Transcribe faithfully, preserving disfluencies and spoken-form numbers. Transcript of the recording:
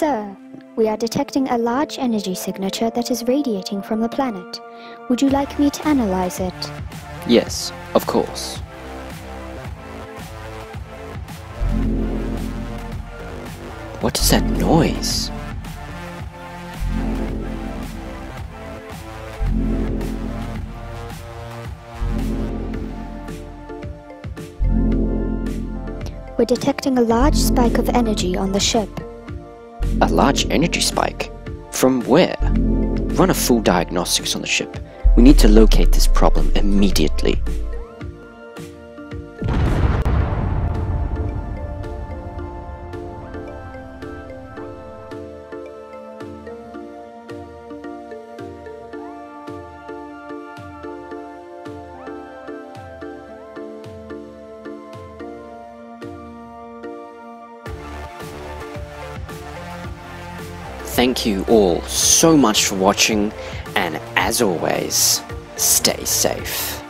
Sir, we are detecting a large energy signature that is radiating from the planet. Would you like me to analyze it? Yes, of course. What is that noise? We're detecting a large spike of energy on the ship. A large energy spike? From where? Run a full diagnostics on the ship. We need to locate this problem immediately. Thank you all so much for watching, and as always, stay safe.